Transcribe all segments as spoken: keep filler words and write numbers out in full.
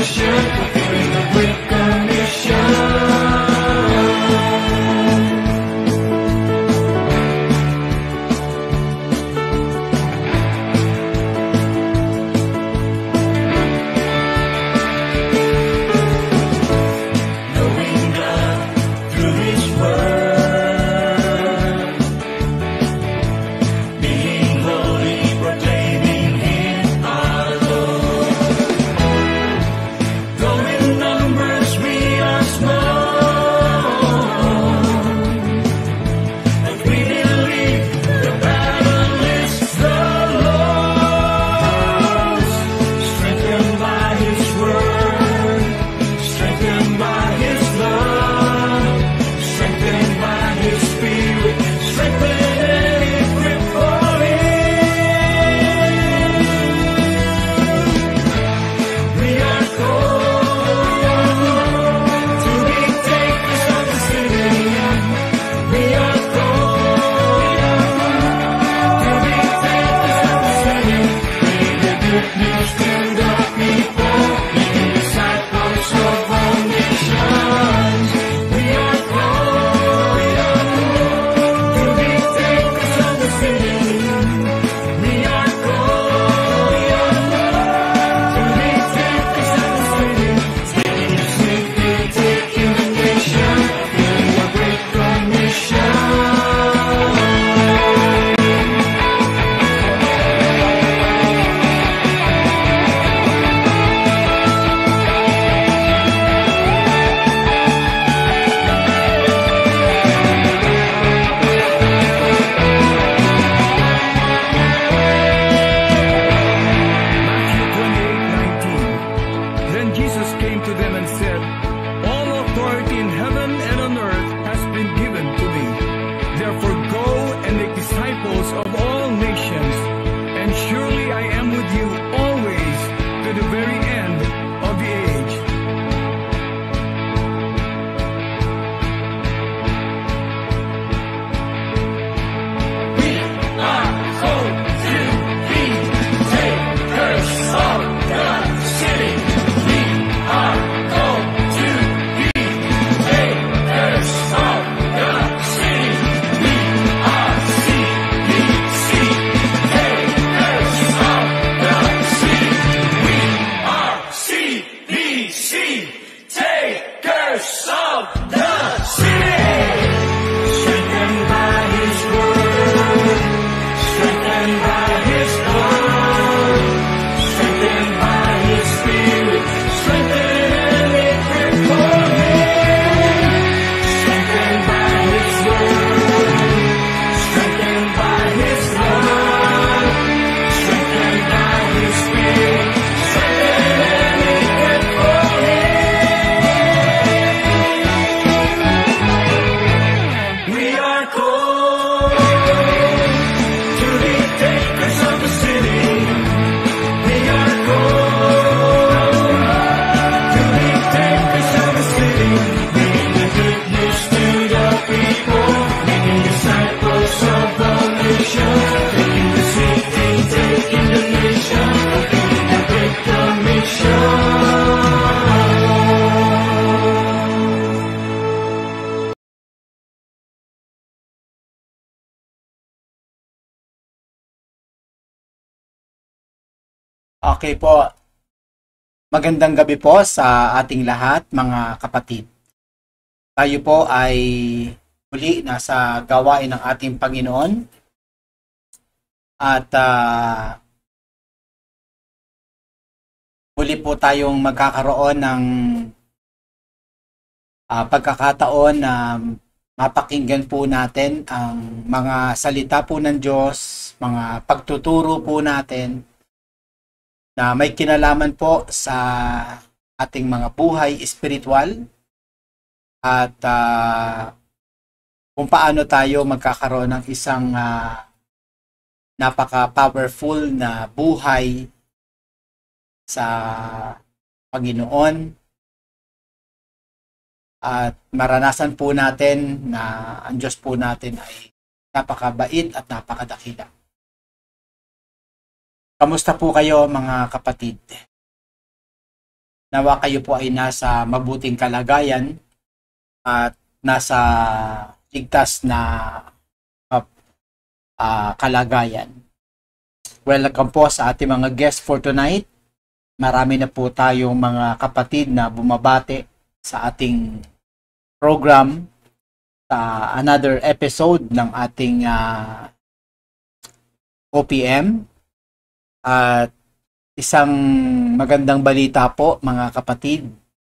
Commission, fulfilling the Great Commission. Okay po. Magandang gabi po sa ating lahat, mga kapatid. Tayo po ay muli nasa gawain ng ating Panginoon. At uh, muli po tayong magkakaroon ng uh, pagkakataon na mapakinggan po natin ang mga salita po ng Diyos, mga pagtuturo po natin na may kinalaman po sa ating mga buhay espiritual at uh, kung paano tayo magkakaroon ng isang uh, napaka-powerful na buhay sa Panginoon at maranasan po natin na ang Diyos po natin ay napakabait at napakadakila. Kamusta po kayo, mga kapatid? Nawa kayo po ay nasa mabuting kalagayan at nasa ligtas na uh, uh, kalagayan. Welcome po sa ating mga guests for tonight. Marami na po tayong mga kapatid na bumabati sa ating program sa another episode ng ating uh, O P M. At isang magandang balita po mga kapatid.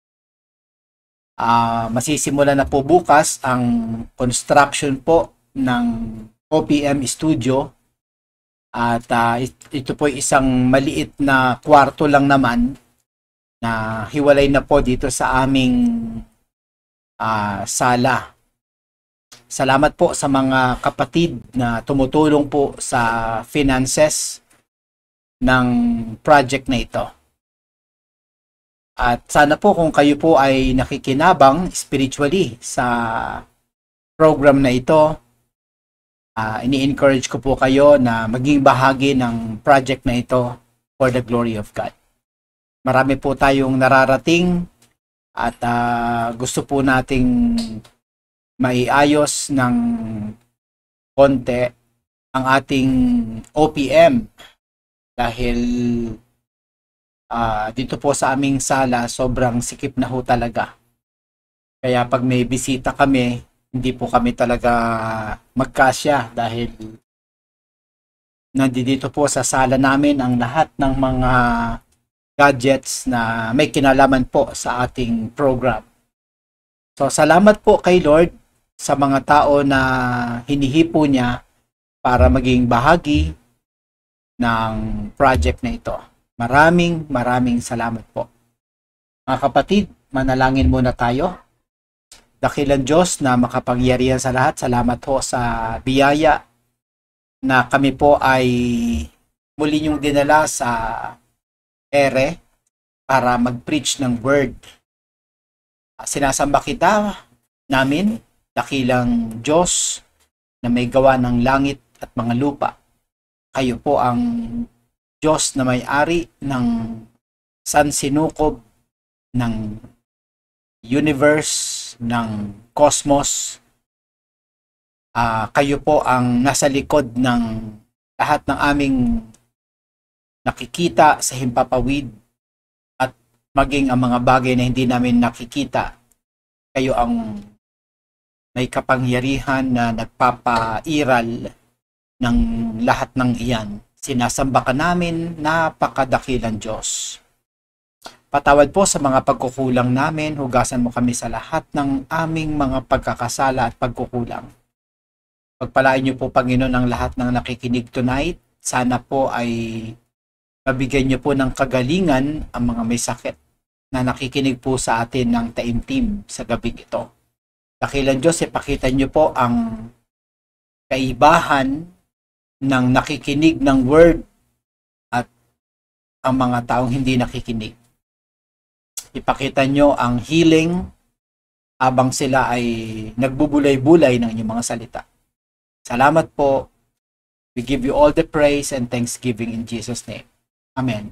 Uh, masisimulan na po bukas ang construction po ng O P M Studio. At uh, ito po isang maliit na kwarto lang naman na hiwalay na po dito sa aming uh, sala. Salamat po sa mga kapatid na tumutulong po sa finances ng project na ito. At sana po kung kayo po ay nakikinabang spiritually sa program na ito, uh, ini-encourage ko po kayo na maging bahagi ng project na ito for the glory of God. Marami po tayong nararating at uh, gusto po nating maiayos ng konti ang ating O P M. Dahil uh, dito po sa aming sala, sobrang sikip na ho talaga. Kaya pag may bisita kami, hindi po kami talaga magkasya dahil nandito po sa sala namin ang lahat ng mga gadgets na may kinalaman po sa ating program. So salamat po kay Lord sa mga tao na hinihipo niya para maging bahagi ng project na ito. Maraming maraming salamat po. Mga kapatid, manalangin muna tayo. Dakilang Diyos na makapangyarihan sa lahat, salamat po sa biyaya na kami po ay muli niyong dinala sa ere para mag-preach ng word. Sinasamba kita namin, dakilang Diyos na may gawa ng langit at mga lupa. Kayo po ang Diyos na may-ari ng sansinukob ng universe, ng cosmos. Uh, kayo po ang nasa likod ng lahat ng aming nakikita sa himpapawid at maging ang mga bagay na hindi namin nakikita. Kayo ang may kapangyarihan na nagpapairal ng lahat ng iyan. Sinasamba ka namin, napakadakilang Diyos. Patawad po sa mga pagkukulang namin, hugasan mo kami sa lahat ng aming mga pagkakasala at pagkukulang. Pagpalain niyo po, Panginoon, ang lahat ng nakikinig tonight. Sana po ay mabigyan niyo po ng kagalingan ang mga may sakit na nakikinig po sa atin ng taimtim sa gabing ito. Dakilang Diyos, ipakita niyo po ang kaibahan ng nakikinig ng word at ang mga taong hindi nakikinig. Ipakita nyo ang healing habang sila ay nagbubulay-bulay ng inyong mga salita. Salamat po. We give you all the praise and thanksgiving in Jesus' name. Amen.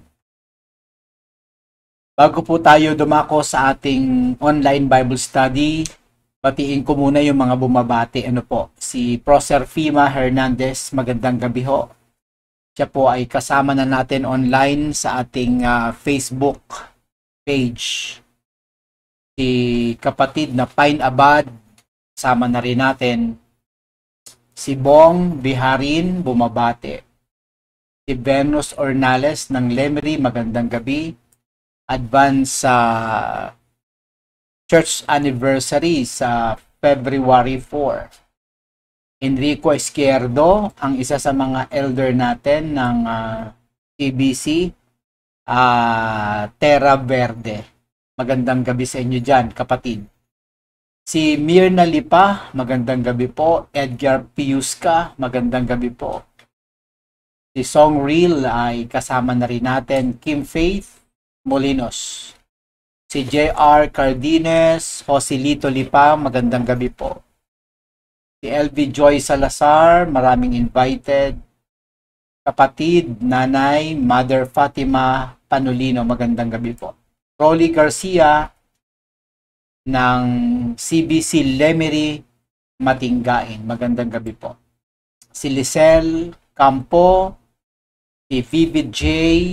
Bago po tayo dumako sa ating online Bible study, batiin ko muna yung mga bumabati. Ano po, si Proser Fima Hernandez, magandang gabi ho. Siya po ay kasama na natin online sa ating uh, Facebook page. Si kapatid na Pine Abad, sama na rin natin. Si Bong Biharin, bumabati. Si Venus Ornales ng Lemery, magandang gabi. Advance sa uh, church anniversary sa February fourth. Enrico Izquierdo, ang isa sa mga elder natin ng uh, A B C, uh, Terra Verde. Magandang gabi sa inyo dyan, kapatid. Si Mirna Lipa, magandang gabi po. Edgar Piusca, magandang gabi po. Si Song Real ay kasama na rin natin. Kim Faith Molinos. Si J R Cardines, Joselito Lipa, magandang gabi po. Si L V Joy Salazar, maraming invited. Kapatid, Nanay, Mother Fatima Panulino, magandang gabi po. Rolly Garcia ng C B C Lemery, Matinggain. Magandang gabi po. Si Lisel Campo, si Vivid J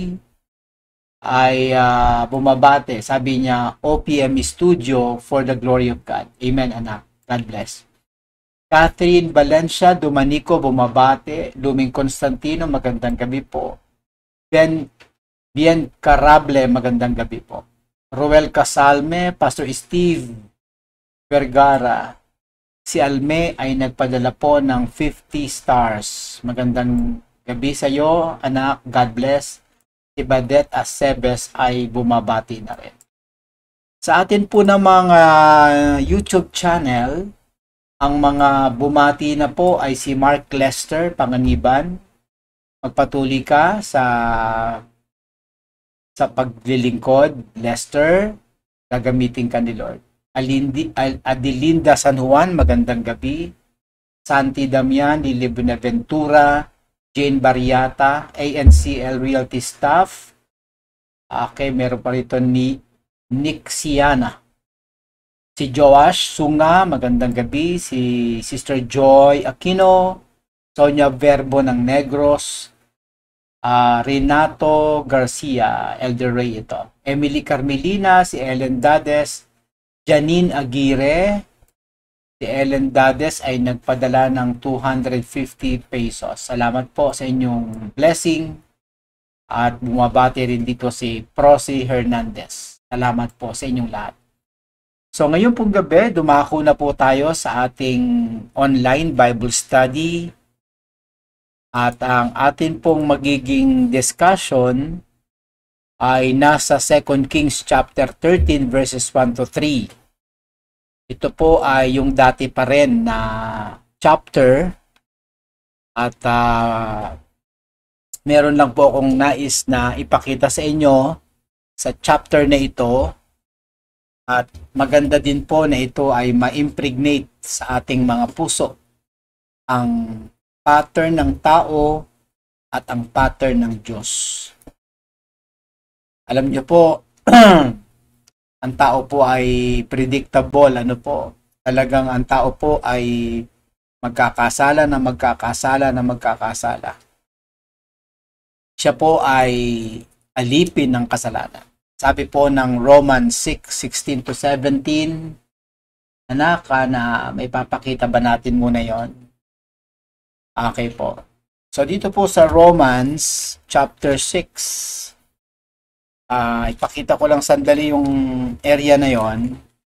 ay uh, bumabate. Sabi niya, O P M Studio for the glory of God. Amen, anak. God bless. Catherine Valencia Domanico bumabate. Luming Constantino, magandang gabi po. Ben Bien Carable, magandang gabi po. Roel Casalme, Pastor Steve Vergara. Si Alme ay nagpadala po ng fifty stars. Magandang gabi sa iyo, anak. God bless. Si Badet Acebes ay bumabati na rin. Sa atin po ng mga YouTube channel, ang mga bumati na po ay si Mark Lester Panganiban. Magpatuloy ka sa sa paglilingkod, Lester. Gagamitin ka ni Lord. Alindi, Al, Adelinda San Juan, magandang gabi. Santi Damian, Lili Benaventura, Jane Barriata, A N C L Realty Staff. Okay, meron pa rito ni Nick Siana. Si Joash Sunga, magandang gabi. Si Sister Joy Aquino, Sonia Verbo ng Negros, uh, Renato Garcia, Elder Ray ito. Emily Carmelina, si Ellen Dades, Janine Aguirre. Si Ellen Dades ay nagpadala ng two hundred fifty pesos. Salamat po sa inyong blessing. At bumabati rin dito si Prosy Hernandez. Salamat po sa inyong lahat. So ngayon pong gabi, dumako na po tayo sa ating online Bible study. At ang atin pong magiging discussion ay nasa Second Kings chapter thirteen verses one to three. Ito po ay yung dati pa rin na chapter at uh, meron lang po akong nais na ipakita sa inyo sa chapter na ito at maganda din po na ito ay ma-impregnate sa ating mga puso ang pattern ng tao at ang pattern ng Diyos. Alam niyo po, ang tao po ay predictable, ano po, talagang ang tao po ay magkakasala na magkakasala na magkakasala. Siya po ay alipin ng kasalanan. Sabi po ng Romans six sixteen to seventeen, anak, na may papakita ba natin muna yon? Okay po. So dito po sa Romans chapter six, Uh, ipakita ko lang sandali yung area na yon.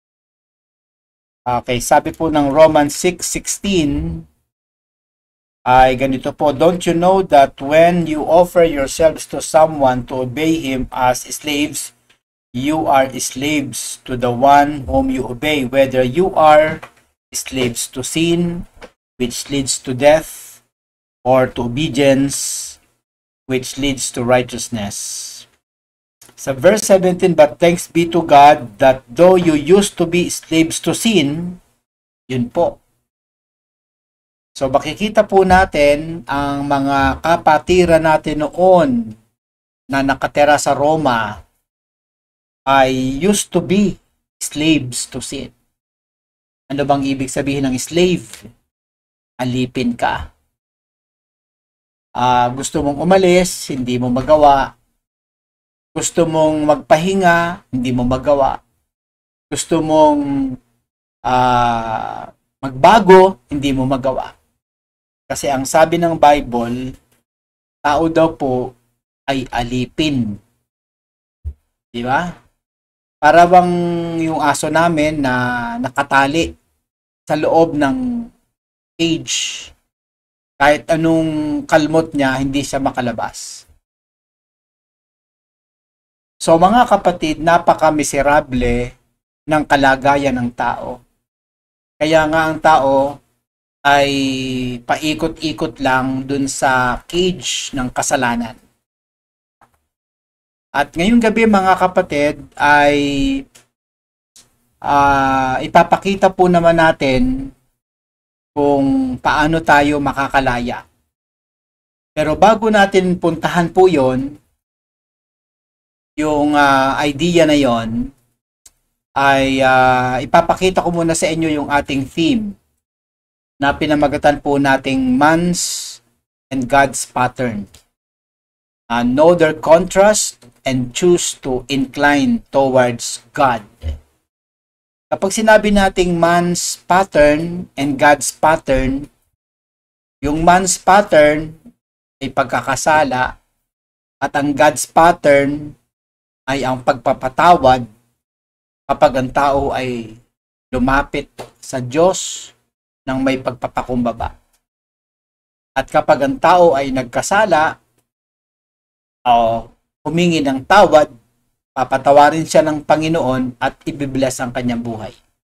Okay, sabi po ng Romans six sixteen ay ganito po, don't you know that when you offer yourselves to someone to obey him as slaves, you are slaves to the one whom you obey, whether you are slaves to sin, which leads to death, or to obedience, which leads to righteousness. Sa verse seventeen, but thanks be to God that though you used to be slaves to sin, yun po. So makikita po natin ang mga kapatiran natin noon na nakatira sa Roma ay used to be slaves to sin. Ano bang ibig sabihin ng slave? Alipin ka. Uh, gusto mong umalis, hindi mo magawa. Gusto mong magpahinga, hindi mo magawa. Gusto mong uh, magbago, hindi mo magawa. Kasi ang sabi ng Bible, tao daw po ay alipin. Di ba? Para bang yung aso namin na nakatali sa loob ng cage. Kahit anong kalmot niya, hindi siya makalabas. So mga kapatid, napaka-miserable ng kalagayan ng tao. Kaya nga ang tao ay paikot-ikot lang dun sa cage ng kasalanan. At ngayong gabi mga kapatid ay uh, ipapakita po naman natin kung paano tayo makakalaya. Pero bago natin puntahan po yon, yung uh, idea na yon, ay uh, ipapakita ko muna sa inyo yung ating theme na pinamagatan po nating Man's and God's Pattern. Uh, know their contrast and choose to incline towards God. Kapag sinabi nating man's pattern and God's pattern, yung man's pattern ay pagkakasala at ang God's pattern ay ang pagpapatawad kapag ang tao ay lumapit sa Diyos ng may pagpapakumbaba. At kapag ang tao ay nagkasala o humingi ng tawad, papatawarin siya ng Panginoon at ibibless ang kanyang buhay.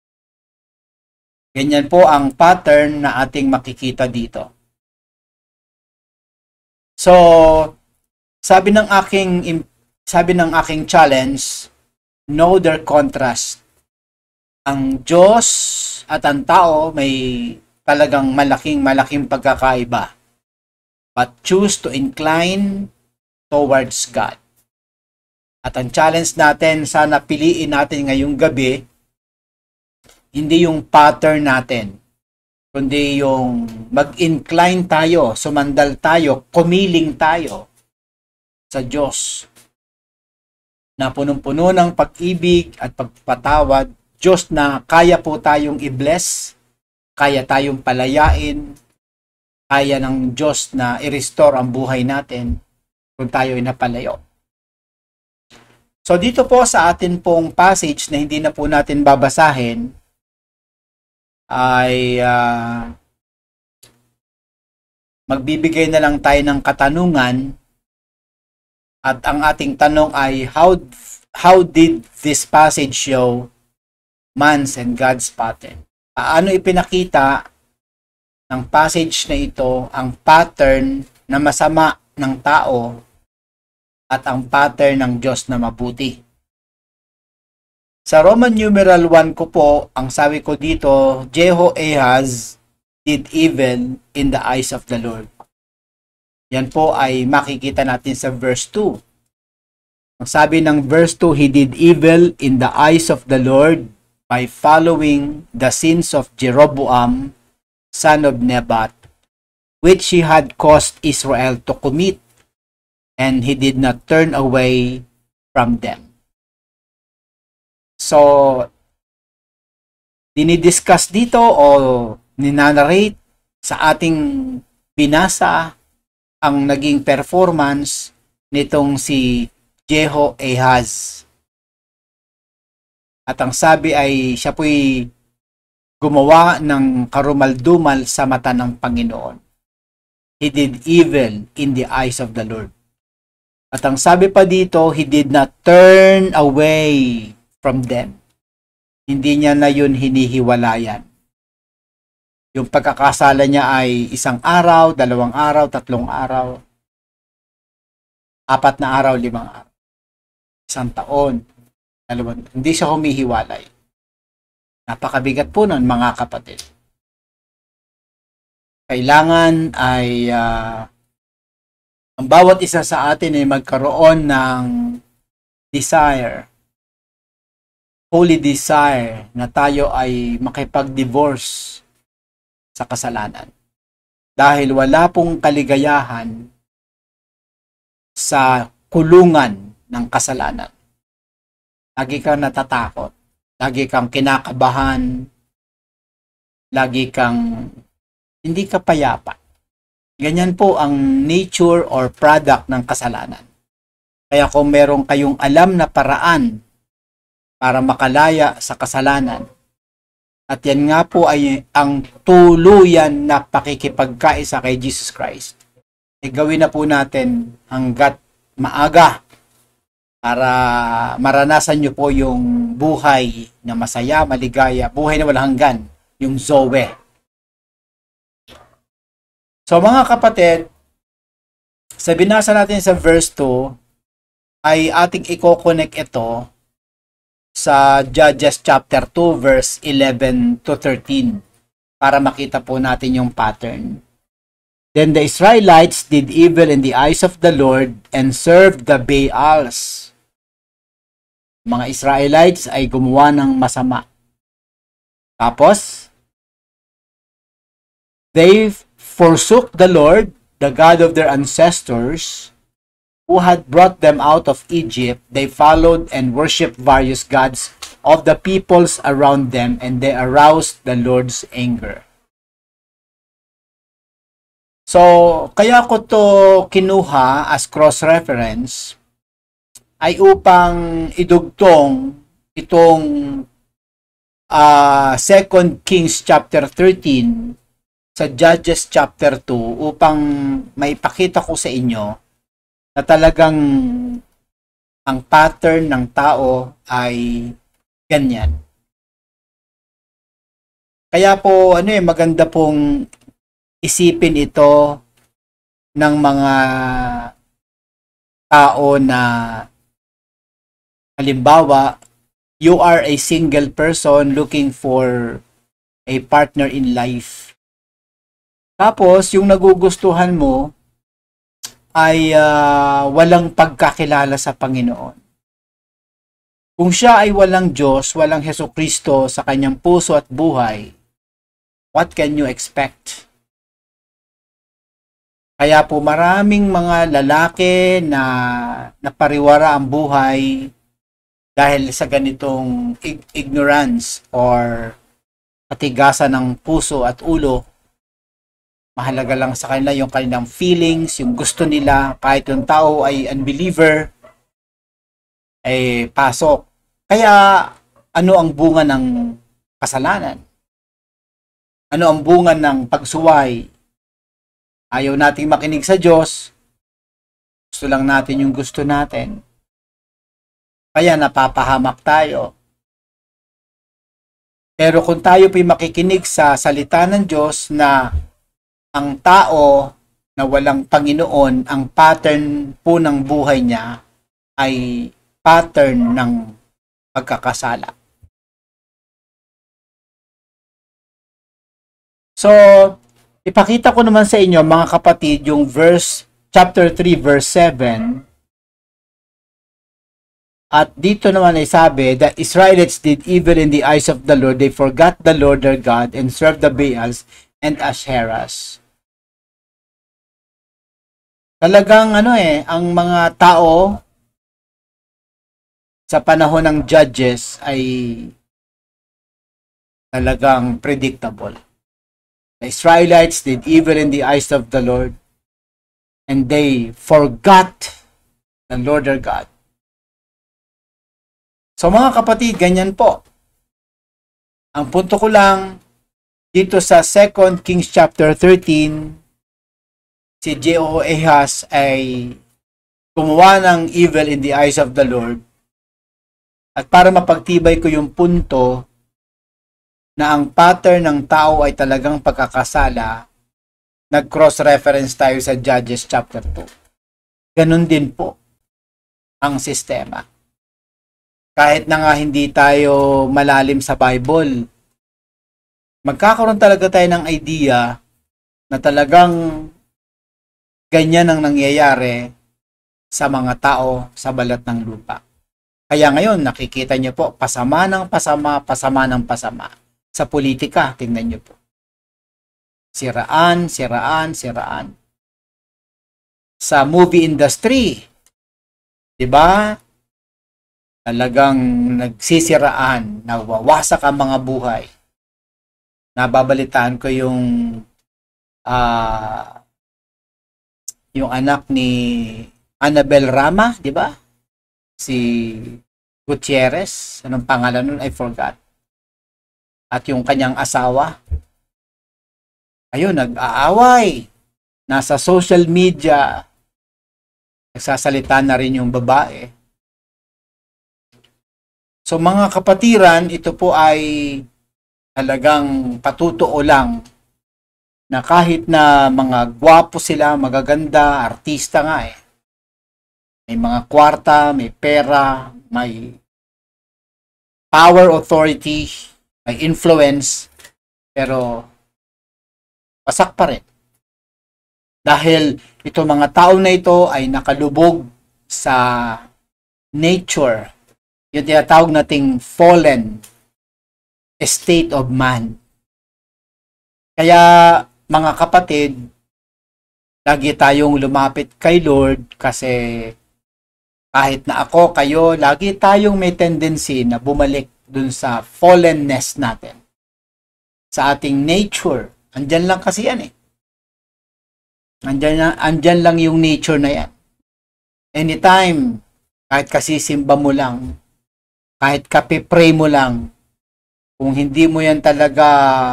Ganyan po ang pattern na ating makikita dito. So, sabi ng aking sabi ng aking challenge, know their contrast. Ang Diyos at ang tao may talagang malaking malaking pagkakaiba. But choose to incline towards God. At ang challenge natin, sana piliin natin ngayong gabi, hindi yung pattern natin, kundi yung mag-incline tayo, sumandal tayo, kumiling tayo sa Diyos na punong-puno ng pag-ibig at pagpatawad, Diyos na kaya po tayong i-bless, kaya tayong palayain, kaya ng Diyos na i-restore ang buhay natin kung tayo ay napalayo. So dito po sa atin pong passage na hindi na po natin babasahin ay uh, magbibigay na lang tayo ng katanungan at ang ating tanong ay how how did this passage show man's and God's pattern? Paano ipinakita ng passage na ito ang pattern na masama ng tao at ang pattern ng Diyos na mabuti. Sa Roman numeral one ko po, ang sabi ko dito, Jehoahaz did evil in the eyes of the Lord. Yan po ay makikita natin sa verse two. Ang sabi ng verse two, he did evil in the eyes of the Lord by following the sins of Jeroboam, son of Nebat, which he had caused Israel to commit, and he did not turn away from them. So, dinidiscuss dito o ninanarrate sa ating binasa ang naging performance nitong si Jehoahaz. At ang sabi ay siya po'y gumawa ng karumaldumal sa mata ng Panginoon. He did evil in the eyes of the Lord. At ang sabi pa dito, he did not turn away from them. Hindi niya na yun hinihiwalayan. Yung pagkakasala niya ay isang araw, dalawang araw, tatlong araw, apat na araw, limang araw, isang taon, dalawang, hindi siya humihiwalay. Napakabigat po nun, mga kapatid. Kailangan ay uh, ang bawat isa sa atin ay magkaroon ng desire, holy desire, na tayo ay makipag-divorce sa kasalanan. Dahil wala pong kaligayahan sa kulungan ng kasalanan. Lagi kang natatakot, lagi kang kinakabahan, lagi kang hindi ka payapa. Ganyan po ang nature or product ng kasalanan. Kaya kung meron kayong alam na paraan para makalaya sa kasalanan, at yan nga po ay ang tuluyan na pakikipagkaisa kay Jesus Christ, e gawin na po natin hanggat maaga para maranasan nyo po yung buhay na masaya, maligaya, buhay na walang hanggan, yung Zoe. So mga kapatid, sa binasa natin sa verse two, ay ating i-connect ito sa Judges chapter two verse eleven to thirteen para makita po natin yung pattern. Then the Israelites did evil in the eyes of the Lord and served the Baals, Mga Israelites ay gumawa ng masama. Tapos, they forsook the Lord, the God of their ancestors, who had brought them out of Egypt. They followed and worshipped various gods of the peoples around them, and they aroused the Lord's anger. So, kaya ko to kinuha as cross-reference ay upang idugtong itong uh, Second Kings chapter thirteen sa Judges chapter two upang maipakita ko sa inyo na talagang ang pattern ng tao ay ganyan. Kaya po ano eh maganda pong isipin ito ng mga tao na halimbawa, you are a single person looking for a partner in life. Tapos, yung nagugustuhan mo ay uh, walang pagkakilala sa Panginoon. Kung siya ay walang Diyos, walang Hesukristo sa kanyang puso at buhay, what can you expect? Kaya po maraming mga lalaki na napariwara ang buhay dahil sa ganitong ig- ignorance or katigasan ng puso at ulo. Mahalaga lang sa kanila yung kanilang feelings, yung gusto nila, kahit yung tao ay unbeliever, ay pasok. Kaya ano ang bunga ng kasalanan? Ano ang bunga ng pagsuway? Ayaw nating makinig sa Diyos. Gusto lang natin yung gusto natin. Kaya napapahamak tayo. Pero kung tayo po'y makikinig sa salita ng Diyos na ang tao na walang Panginoon, ang pattern po ng buhay niya ay pattern ng pagkakasala. So, ipakita ko naman sa inyo mga kapatid yung verse, chapter three verse seven. At dito naman ay sabi, the Israelites did evil in the eyes of the Lord. They forgot the Lord their God and served the Baals and Asherahs. Talagang ano eh, ang mga tao sa panahon ng Judges ay talagang predictable. The Israelites did evil in the eyes of the Lord, and they forgot the Lord their God. So mga kapatid, ganyan po. Ang punto ko lang, dito sa Second Kings chapter thirteen, si Jehoahaz ay gumawa ng evil in the eyes of the Lord. At para mapagtibay ko yung punto, na ang pattern ng tao ay talagang pagkakasala, nag-cross-reference tayo sa Judges chapter two. Ganun din po ang sistema. Kahit na nga hindi tayo malalim sa Bible, magkakaroon talaga tayo ng idea na talagang ganyan ang nangyayari sa mga tao sa balat ng lupa. Kaya ngayon, nakikita niyo po, pasama ng pasama, pasama ng pasama. Sa politika, tingnan niyo po. Siraan, siraan, siraan. Sa movie industry, di ba? Talagang nagsisiraan, nawawasak ang mga buhay. Nababalitaan ko yung uh, yung anak ni Annabel Rama, di ba? Si Gutierrez, anong pangalan nun? I forgot. At yung kanyang asawa, ayun, nag-aaway. Nasa social media, nagsasalita na rin yung babae. So mga kapatiran, ito po ay talagang patutuo lang na kahit na mga gwapo sila, magaganda, artista nga eh. May mga kwarta, may pera, may power, authority, may influence, pero pasak pa rin. Dahil ito mga tao na ito ay nakalubog sa nature yung tinatawag nating fallen state of man. Kaya mga kapatid, lagi tayong lumapit kay Lord kasi kahit na ako, kayo, lagi tayong may tendency na bumalik dun sa fallenness natin. Sa ating nature. Andyan lang kasi yan eh. Andyan, na, andyan lang yung nature na yan. Anytime, kahit kasi simba mo lang, kahit kape-pray mo lang, kung hindi mo yan talaga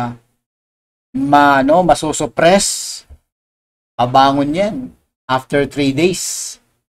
ma, no, masusupress, pabangon yan after three days.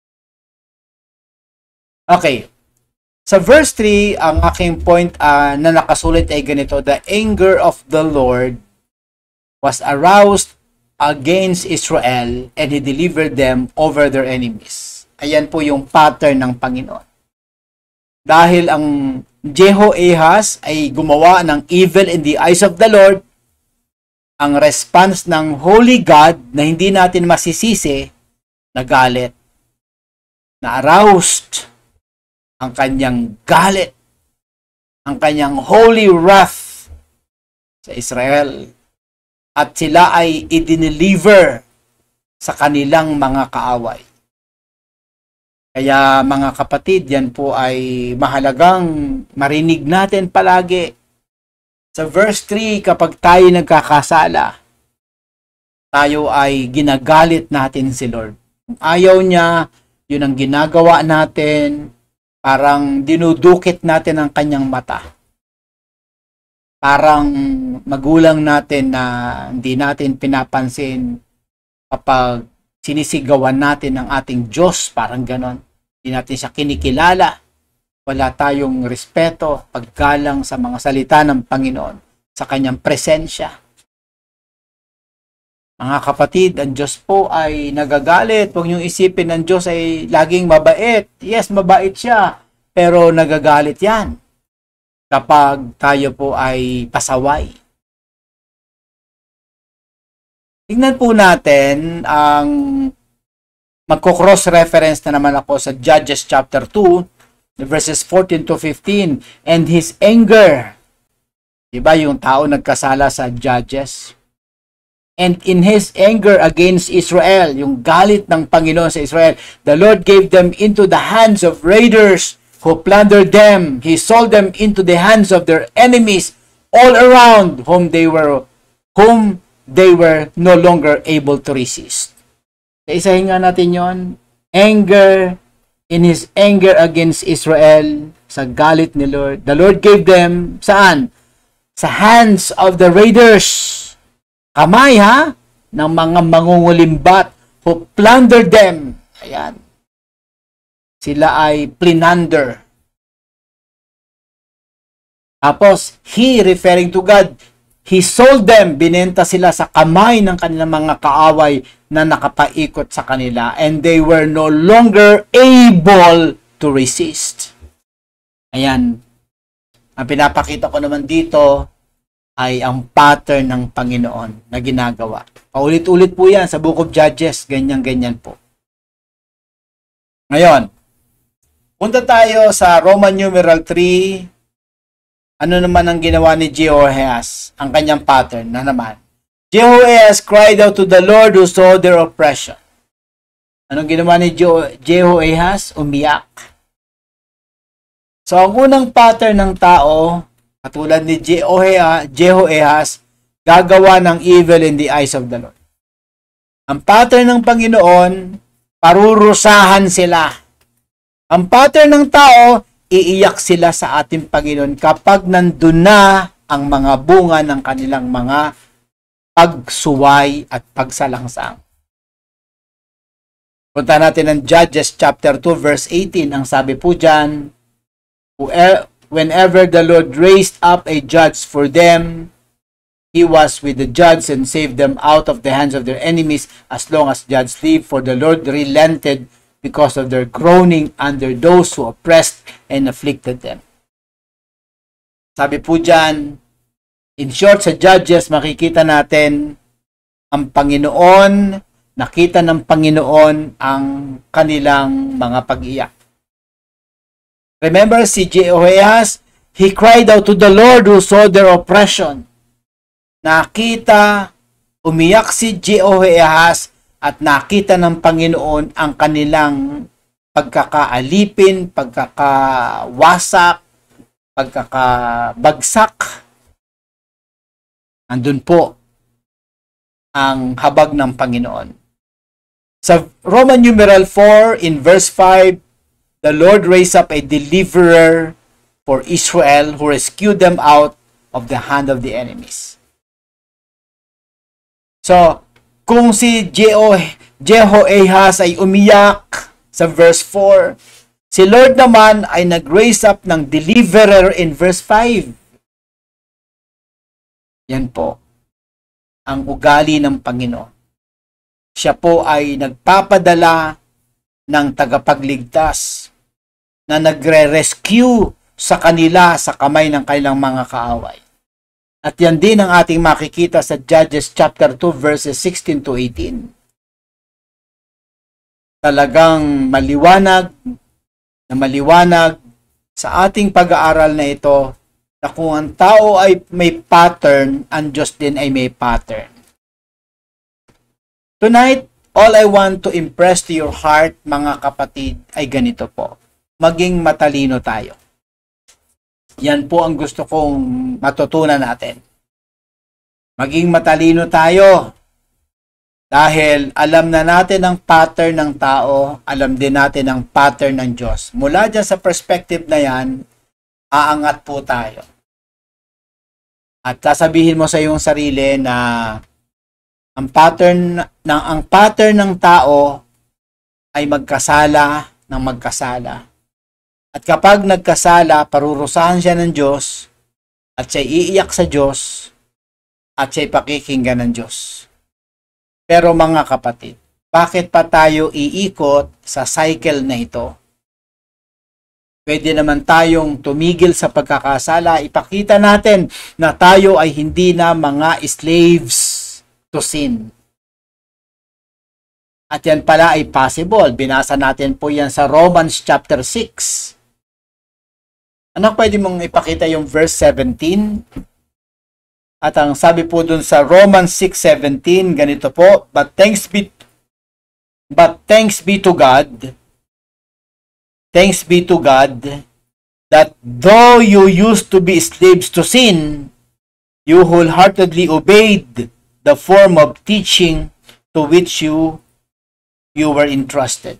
Okay. Sa verse three, ang aking point uh, na nakasulit ay ganito, the anger of the Lord was aroused against Israel and He delivered them over their enemies. Ayan po yung pattern ng Panginoon. Dahil ang Jehoahaz ay gumawa ng evil in the eyes of the Lord, ang response ng Holy God na hindi natin masisisi, nagalit, na aroused ang kanyang galit, ang kanyang holy wrath sa Israel. At sila ay i-deliver sa kanilang mga kaaway. Kaya mga kapatid, yan po ay mahalagang marinig natin palagi. Sa verse three, kapag tayo nagkakasala, tayo ay ginagalit natin si Lord. Kung ayaw niya, yun ang ginagawa natin, parang dinudukit natin ang kanyang mata. Parang magulang natin na hindi natin pinapansin kapag sinisigawan natin ang ating Diyos, parang ganon. Hindi natin siya kinikilala. Wala tayong respeto, paggalang sa mga salita ng Panginoon, sa kanyang presensya. Mga kapatid, ang Diyos po ay nagagalit. Huwag niyong isipin ang Diyos ay laging mabait. Yes, mabait siya. Pero nagagalit yan kapag tayo po ay pasaway. Tingnan po natin ang magko-cross-reference na naman ako sa Judges chapter two, verses fourteen to fifteen. And his anger. Diba yung tao nagkasala sa Judges? And in his anger against Israel, yung galit ng Panginoon sa Israel, the Lord gave them into the hands of raiders who plundered them. He sold them into the hands of their enemies all around whom they were whom they were no longer able to resist. Isa-isahin nga natin yon. Anger, in his anger against Israel, sa galit ni Lord, the Lord gave them, saan? Sa hands of the raiders. Kamay ha, ng mga mangungulimbat who plundered them. Ayan. Sila ay plunder. Tapos, he, referring to God, he sold them, binenta sila sa kamay ng kanilang mga kaaway na nakapaikot sa kanila, and they were no longer able to resist. Ayan. Ang pinapakita ko naman dito ay ang pattern ng Panginoon na ginagawa. Paulit-ulit po yan sa Book of Judges, ganyan-ganyan po. Ngayon, punta tayo sa Roman numeral three. Ano naman ang ginawa ni Jehoahaz? Ang kanyang pattern na naman. Jehoahaz cried out to the Lord who saw their oppression. Anong ginawa ni Jehoahaz? Umiyak. So, ang unang pattern ng tao, katulad ni Jehoahaz, gagawa ng evil in the eyes of the Lord. Ang pattern ng Panginoon, parurusahan sila. Ang pattern ng tao, iiyak sila sa ating Panginoon kapag nandun na ang mga bunga ng kanilang mga pagsuway at pagsalangsang. Punta natin ang Judges chapter two verse eighteen. Ang sabi po dyan, whenever the Lord raised up a judge for them, he was with the judge and saved them out of the hands of their enemies as long as judges lived. For the Lord relented because of their groaning under those who oppressed and afflicted them. Sabi po dyan, in short, sa Judges, makikita natin ang Panginoon, nakita ng Panginoon ang kanilang mga pag-iyak. Remember si Jehoias, he cried out to the Lord who saw their oppression. Nakita, umiyak si Jehoias at nakita ng Panginoon ang kanilang pagkakaalipin, pagkakawasak, pagkakabagsak. Andun po ang habag ng Panginoon. Sa Roman numeral four in verse five, the Lord raised up a deliverer for Israel who rescued them out of the hand of the enemies. So, kung si Jeho Jehoahaz ay umiyak sa verse four, si Lord naman ay nag-raise up ng deliverer in verse five. Yan po ang ugali ng Panginoon. Siya po ay nagpapadala ng tagapagligtas na nagre-rescue sa kanila sa kamay ng kanilang mga kaaway. At yan din ang ating makikita sa Judges chapter two verses sixteen to eighteen. Talagang maliwanag na maliwanag sa ating pag-aaral na ito na kung ang tao ay may pattern, ang Diyos din ay may pattern. Tonight, all I want to impress to your heart, mga kapatid, ay ganito po. Maging matalino tayo. Yan po ang gusto kong matutunan natin. Maging matalino tayo. Dahil alam na natin ang pattern ng tao, alam din natin ang pattern ng Diyos. Mula dyan sa perspective na yan, aangat po tayo. At sasabihin mo sa iyong sarili na ang pattern ng ang pattern ng tao ay magkasala ng magkasala. At kapag nagkasala, parurusahan siya ng Diyos at siya iiyak sa Diyos at siya pakikinggan ng Diyos. Pero mga kapatid, bakit pa tayo iikot sa cycle na ito? Pwede naman tayong tumigil sa pagkakasala. Ipakita natin na tayo ay hindi na mga slaves to sin. At yan pala ay possible. Binasa natin po yan sa Romans chapter six. Ano pwede mong ipakita yung verse seventeen? At ang sabi po dun sa Romans six seventeen, ganito po, But thanks be But thanks be to God, thanks be to God, that though you used to be slaves to sin, you wholeheartedly obeyed the form of teaching to which you you were entrusted.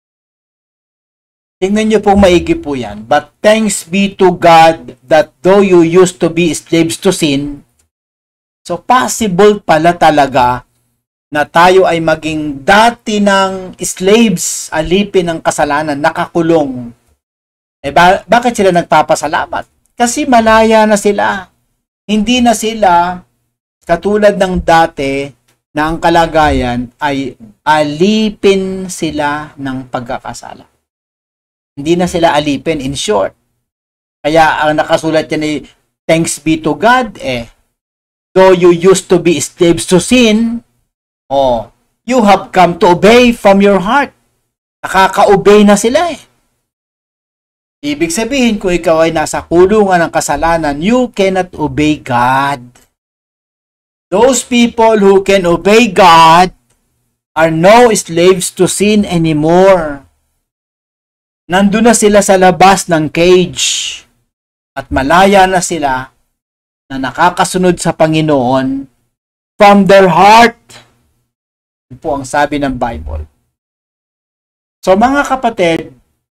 Tingnan niyo pong maigi po yan. But thanks be to God that though you used to be slaves to sin, so possible pala talaga na tayo ay maging dati ng slaves, alipin ng kasalanan, nakakulong. Eh ba- bakit sila nagpapasalamat? Kasi malaya na sila. Hindi na sila katulad ng dati na ang kalagayan ay alipin sila ng pagkakasala. Hindi na sila alipin, in short. Kaya ang nakasulat yan ay, thanks be to God, eh, though you used to be slaves to sin, oh, you have come to obey from your heart. Nakaka-obey na sila eh. Ibig sabihin, kung ikaw ay nasa kulungan ng kasalanan, you cannot obey God. Those people who can obey God are no slaves to sin anymore. Nandun na sila sa labas ng cage at malaya na sila na nakakasunod sa Panginoon from their heart. Ito po ang sabi ng Bible. So mga kapatid,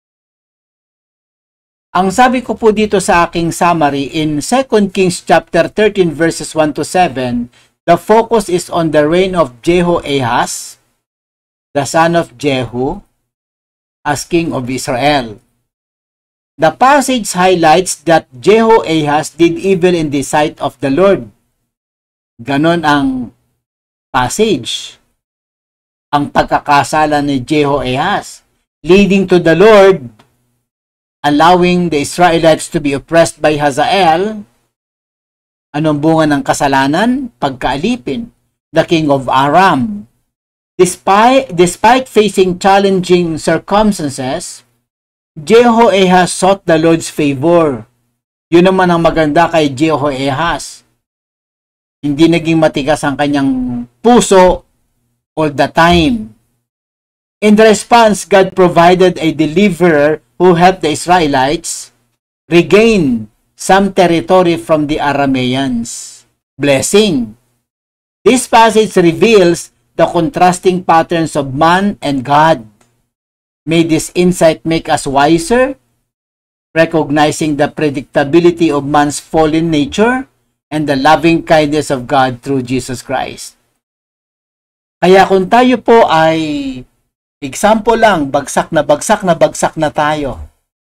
ang sabi ko po dito sa aking summary in Second Kings chapter thirteen verses one to seven, the focus is on the reign of Jehoahaz, the son of Jehu, as king of Israel. The passage highlights that Jehoahaz did evil in the sight of the Lord. Ganon ang passage. Ang pagkakasala ni Jehoahaz, leading to the Lord allowing the Israelites to be oppressed by Hazael. Anong bunga ng kasalanan? Pagkaalipin. The king of Aram. Despite, despite facing challenging circumstances, Jehoahaz sought the Lord's favor. Yun naman ang maganda kay Jehoahaz. Hindi naging matigas ang kanyang puso all the time. In the response, God provided a deliverer who helped the Israelites regain some territory from the Arameans. Blessing. This passage reveals the contrasting patterns of man and God. May this insight make us wiser, recognizing the predictability of man's fallen nature and the loving kindness of God through Jesus Christ. Kaya kung tayo po ay, example lang, bagsak na bagsak na bagsak na tayo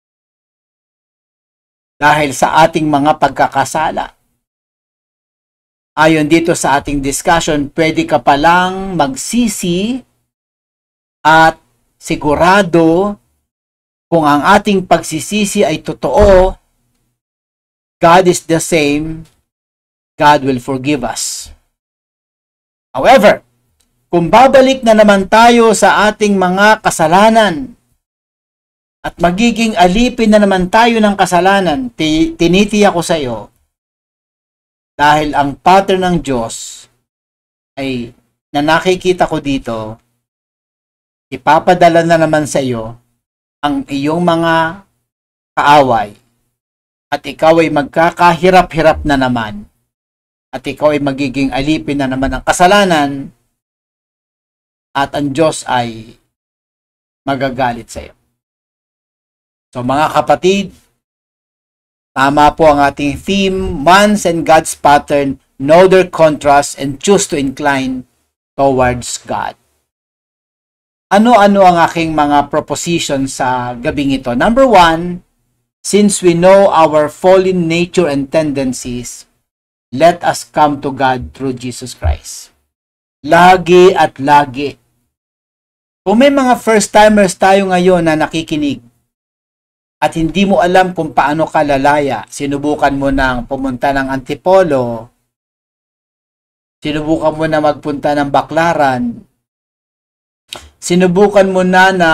dahil sa ating mga pagkakasala. Ayon dito sa ating discussion, pwede ka palang magsisi at sigurado kung ang ating pagsisisi ay totoo, God is the same, God will forgive us. However, kung babalik na naman tayo sa ating mga kasalanan at magiging alipin na naman tayo ng kasalanan, tinitiyak ko sa iyo, dahil ang pattern ng Diyos ay na nakikita ko dito, ipapadala na naman sa iyo ang iyong mga kaaway at ikaw ay magkakahirap-hirap na naman at ikaw ay magiging alipin na naman ng kasalanan at ang Diyos ay magagalit sa iyo. So mga kapatid, tama po ang ating theme, man's and God's pattern, know their contrast and choose to incline towards God. Ano-ano ang aking mga proposition sa gabing ito? Number one, since we know our fallen nature and tendencies, let us come to God through Jesus Christ. Lagi at lagi. Kung may mga first-timers tayo ngayon na nakikinig, at hindi mo alam kung paano ka lalaya, sinubukan mo nang pumunta ng Antipolo, sinubukan mo na magpunta ng Baclaran, sinubukan mo na na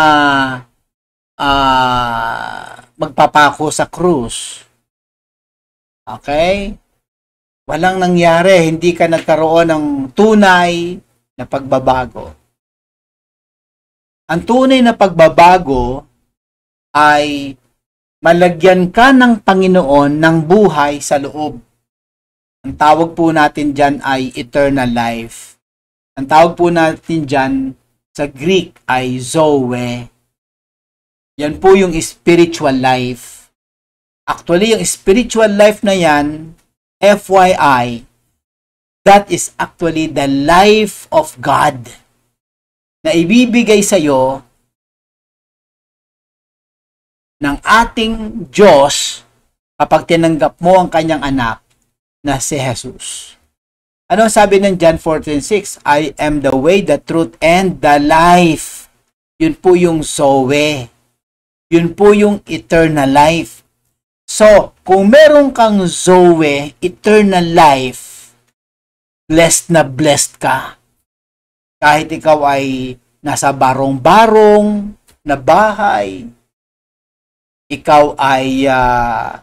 uh, magpapako sa krus. Okay? Walang nangyari, hindi ka nagkaroon ng tunay na pagbabago. Ang tunay na pagbabago ay malagyan ka ng Panginoon ng buhay sa loob. Ang tawag po natin dyan ay eternal life. Ang tawag po natin dyan sa Greek ay Zoe. Yan po yung spiritual life. Actually, yung spiritual life na yan, F Y I, that is actually the life of God na ibibigay sa iyo ng ating Diyos kapag tinanggap mo ang kanyang anak na si Jesus. Ano sabi ng John fourteen six? I am the way, the truth, and the life. Yun po yung Zoe. Yun po yung eternal life. So, kung meron kang Zoe, eternal life, blessed na blessed ka. Kahit ikaw ay nasa barong-barong na bahay, ikaw ay uh,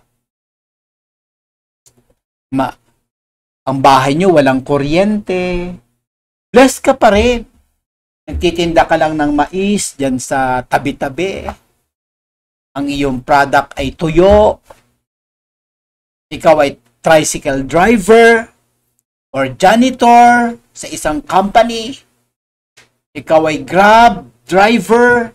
ma ang bahay nyo walang kuryente, blessed ka pa rin. Nagtitinda ka lang ng mais dyan sa tabi-tabi. Ang iyong product ay tuyo. Ikaw ay tricycle driver or janitor sa isang company. Ikaw ay Grab driver.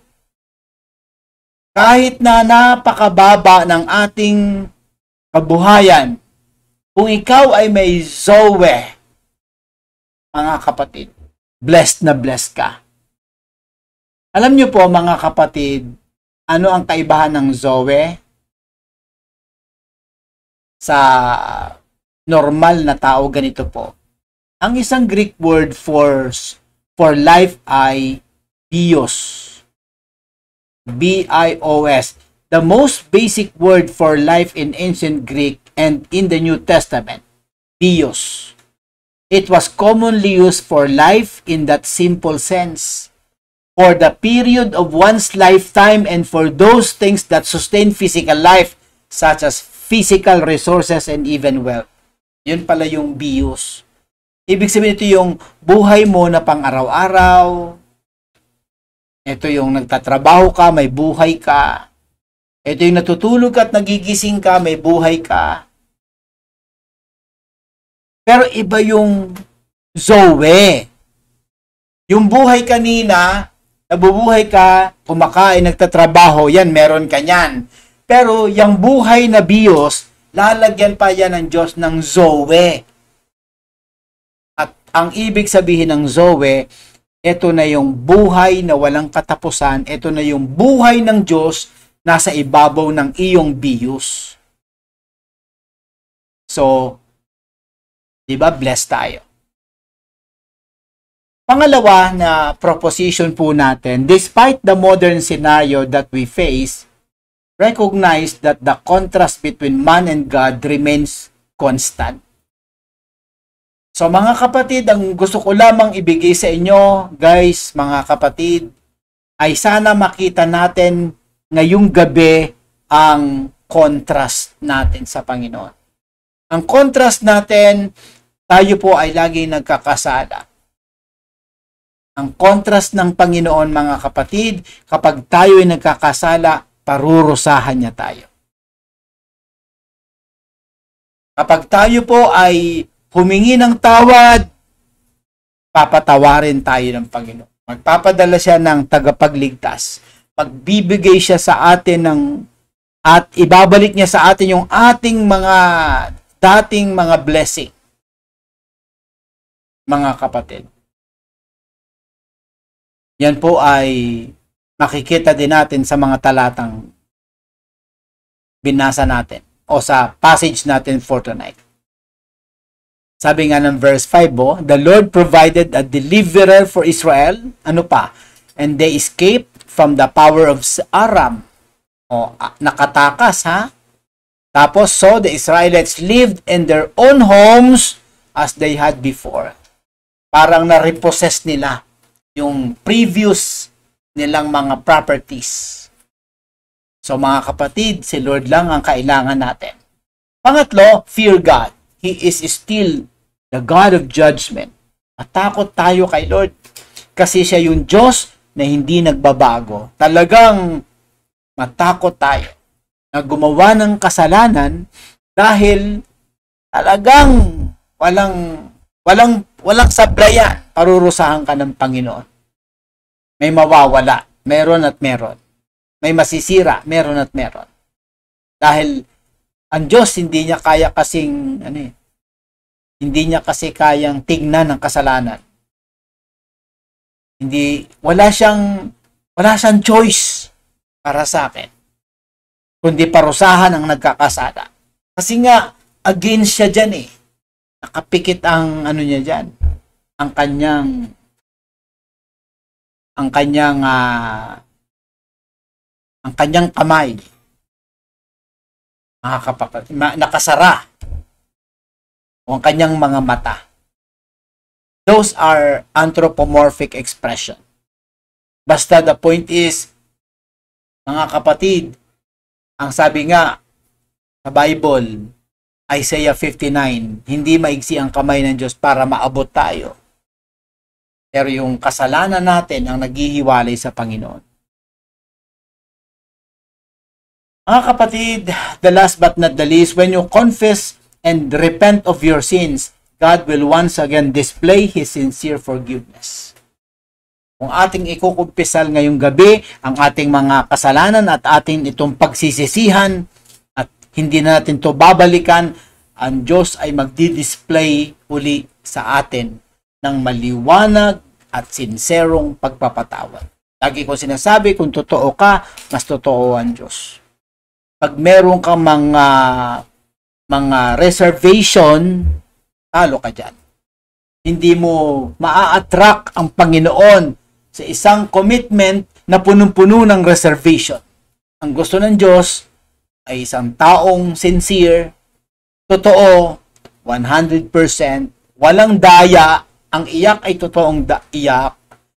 Kahit na napakababa ng ating kabuhayan, kung ikaw ay may Zoe, mga kapatid, blessed na blessed ka. Alam niyo po mga kapatid, ano ang kaibahan ng Zoe sa normal na tao? Ganito po. Ang isang Greek word for, for life ay bios. B I O S. The most basic word for life in ancient Greek and in the New Testament. Bios. It was commonly used for life in that simple sense. for the period of one's lifetime and for those things that sustain physical life, such as physical resources and even wealth. Yun pala yung bios. Ibig sabihin, ito yung buhay mo na pang-araw-araw. Ito yung nagtatrabaho ka, may buhay ka. Ito yung natutulog at nagigising ka, may buhay ka. Pero iba yung Zoe. Yung buhay kanina, nabubuhay ka, kumakain, nagtatrabaho, yan, meron ka yan. Pero yung buhay na bios, lalagyan pa yan ng Diyos ng Zoe. At ang ibig sabihin ng Zoe, ito na yung buhay na walang katapusan, ito na yung buhay ng Diyos nasa ibabaw ng iyong bios. So, di ba, blessed tayo. Pangalawa na proposition po natin, despite the modern scenario that we face, recognize that the contrast between man and God remains constant. So mga kapatid, ang gusto ko lamang ibigay sa inyo, guys, mga kapatid, ay sana makita natin ngayong gabi ang contrast natin sa Panginoon. Ang contrast natin, tayo po ay lagi nagkakasala. Ang contrast ng Panginoon, mga kapatid, kapag tayo ay nagkakasala, parurusahan niya tayo. Kapag tayo po ay humingi ng tawad, papatawarin tayo ng Panginoon. Magpapadala siya ng tagapagligtas. Magbibigay siya sa atin ng, at ibabalik niya sa atin yung ating mga dating mga blessing. Mga kapatid. Yan po ay makikita din natin sa mga talatang binasa natin o sa passage natin for tonight. Sabi nga ng verse five, oh, the Lord provided a deliverer for Israel. Ano pa? And they escaped from the power of Aram. O, nakatakas, ha? Tapos, so the Israelites lived in their own homes as they had before. Parang na-repossess nila yung previous nilang mga properties. So mga kapatid, si Lord lang ang kailangan natin. Pangatlo, fear God. He is still the God of judgment. Matakot tayo kay Lord kasi siya yung Diyos na hindi nagbabago. Talagang matakot tayo na gumawa ng kasalanan dahil talagang walang walang walang sabrayan. Parurusahan ka ng Panginoon. May mawawala, meron at meron. May masisira, meron at meron. Dahil ang Diyos hindi niya kaya kasing ano eh, hindi niya kasi kayang tignan ng kasalanan. Hindi wala siyang wala siyang choice para sa akin. Kundi parusahan ang nagkakasala. Kasi nga against siya diyan eh. Nakapikit ang ano niya diyan. Ang kanyang ang kanyang uh, ang kanyang kamay, mga kapatid, nakasara o ang kanyang mga mata. Those are anthropomorphic expression. Basta the point is, mga kapatid, ang sabi nga sa Bible, Isaiah fifty-nine, hindi maigsi ang kamay ng Diyos para maabot tayo. Pero yung kasalanan natin ang naghihiwalay sa Panginoon. Mga kapatid, the last but not the least, when you confess and repent of your sins, God will once again display His sincere forgiveness. Kung ating ikukumpisal ngayong gabi ang ating mga kasalanan at ating itong pagsisisihan at hindi na natin ito babalikan, ang Diyos ay magdi-display uli sa atin ng maliwanag at sinserong pagpapatawad. Lagi ko sinasabi, kung totoo ka, mas totoo ang Diyos. Pag meron kang mga mga reservation, talo ka dyan. Hindi mo maa-attract ang Panginoon sa isang commitment na punong-puno ng reservation. Ang gusto ng Diyos ay isang taong sincere, totoo, one hundred percent, walang daya, ang iyak ay totoong da- iyak,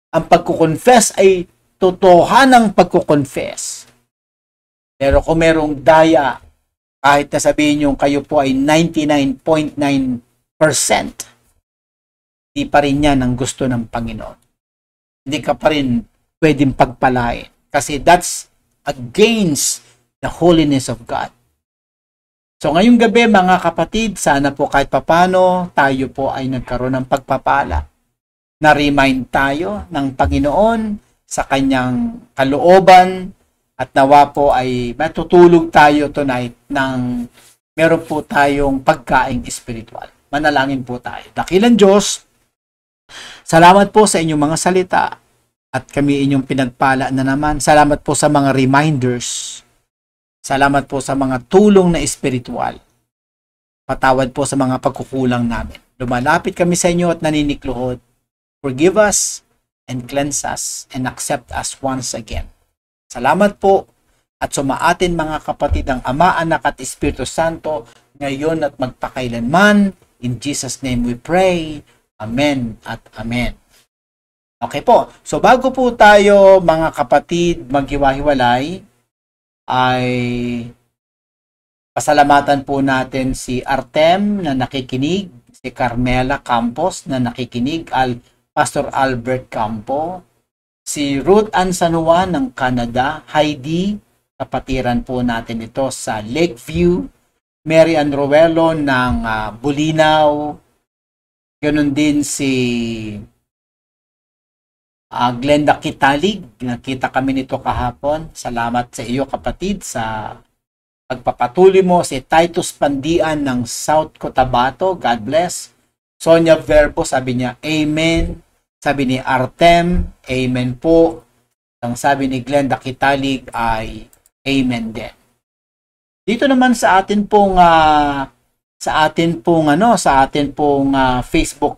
ang pagkukonfess ay totohanang pagkukonfess. Pero kung merong daya, kahit na sabihin nyo kayo po ay ninety-nine point nine percent, di pa rin yan ang gusto ng Panginoon. Hindi ka pa rin pwedeng pagpalain. Kasi that's against the holiness of God. So ngayong gabi mga kapatid, sana po kahit papano tayo po ay nagkaroon ng pagpapala. Na-remind tayo ng Panginoon sa kanyang kalooban at nawa po ay matutulog tayo tonight ng meron po tayong pagkaing espiritual. Manalangin po tayo. Dakilang Diyos, salamat po sa inyong mga salita at kami inyong pinagpala na naman. Salamat po sa mga reminders. Salamat po sa mga tulong na espiritual. Patawad po sa mga pagkukulang namin. Lumalapit kami sa inyo at naninikluhod. Forgive us and cleanse us and accept us once again. Salamat po at sumaatin mga kapatid ang Ama, Anak at Espiritu Santo ngayon at magpakailanman. In Jesus' name we pray. Amen at amen. Okay po. So bago po tayo mga kapatid maghiwa-hiwalay, ay pasalamatan po natin si Artem na nakikinig, si Carmela Campos na nakikinig, al Pastor Albert Campo, si Ruth Ann San Juan ng Canada, Heidi, kapatiran po natin ito sa Lakeview, Mary Ann Ruelo ng uh, Bulinaw, ganun din si uh, Glenda Kitalig, nakita kami nito kahapon. Salamat sa iyo kapatid sa pagpapatuloy mo. Si Titus Pandian ng South Cotabato, God bless. Sonia Verbo, sabi niya, Amen. Sabi ni Artem, Amen po. Ang sabi ni Glenda Kitalig ay Amen din. Dito naman sa atin pong uh, sa atin pong ano, sa atin pong uh, Facebook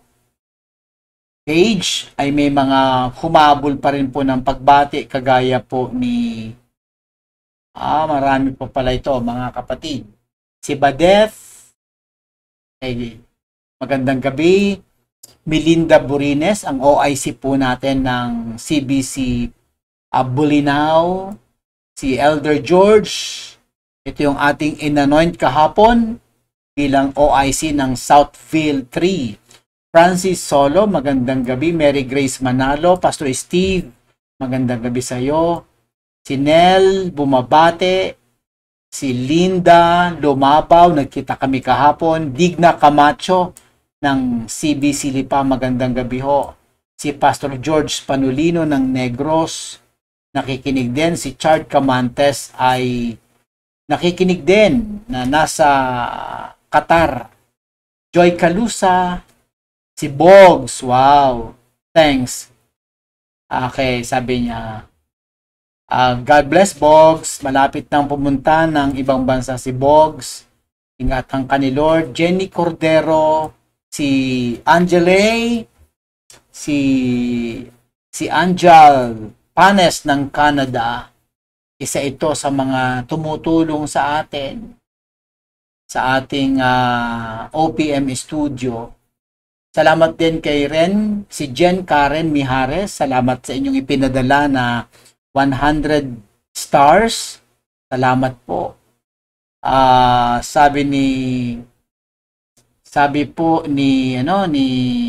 page ay may mga humabol pa rin po ng pagbati kagaya po ni ah marami po pala ito mga kapatid. Si Badef, ay magandang gabi. Melinda Burines, ang O I C po natin ng C B C uh, Bulinaw. Si Elder George, ito yung ating inanoint kahapon bilang O I C ng Southville three. Francis Solo, magandang gabi. Mary Grace Manalo, Pastor Steve, magandang gabi sa iyo. Si Nel Bumabate, si Linda Lumabaw, nagkita kami kahapon. Digna Camacho ng C B C Lipa, magandang gabi ho. Si Pastor George Panulino ng Negros, nakikinig din. Si Chard Camantes ay nakikinig din na nasa Qatar. Joy Calusa, si Bogs, wow, thanks. Okay, sabi niya, uh, God bless Bogs, malapit nang pumunta ng ibang bansa si Bogs. Ingatan ka ni Lord. Jenny Cordero, si Angele, si si Angel Panes ng Canada. Isa ito sa mga tumutulong sa atin sa ating uh, O P M studio. Salamat din kay Ren, si Jen Karen Mijares. Salamat sa inyong ipinadala na one hundred stars. Salamat po. Uh, sabi ni sabi po ni ano ni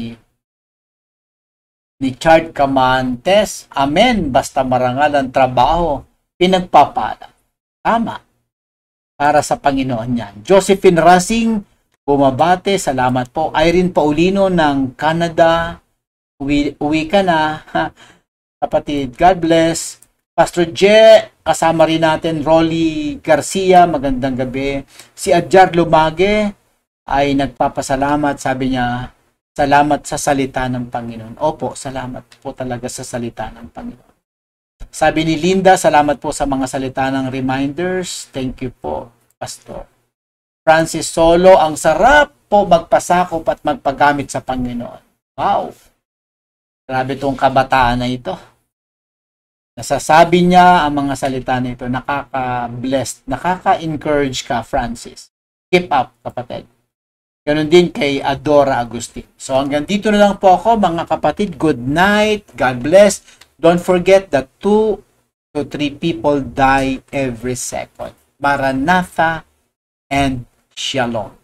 ni Chard Camantes, amen, basta marangal ang trabaho, pinagpapala. Tama. Para sa Panginoon yan. Josephine Racing, bumabate, salamat po. Irene Paulino ng Canada, uwi, uwi ka na. Kapatid, God bless. Pastor J, kasama rin natin, Rolly Garcia, magandang gabi. Si Adjar Lumage ay nagpapasalamat, sabi niya, salamat sa salita ng Panginoon. Opo, salamat po talaga sa salita ng Panginoon. Sabi ni Linda, salamat po sa mga salita ng reminders. Thank you po, Pastor. Francis Solo, ang sarap po magpasakop at magpagamit sa Panginoon. Wow! Grabe itong kabataan na ito. Nasasabi niya ang mga salita na ito, nakaka-blessed, nakaka-encourage ka, Francis. Keep up, kapatid. Ganon din kay Adora Agustin. So hanggang dito na lang po ako mga kapatid. Good night. God bless. Don't forget that two to three people die every second. Maranatha and Shalom.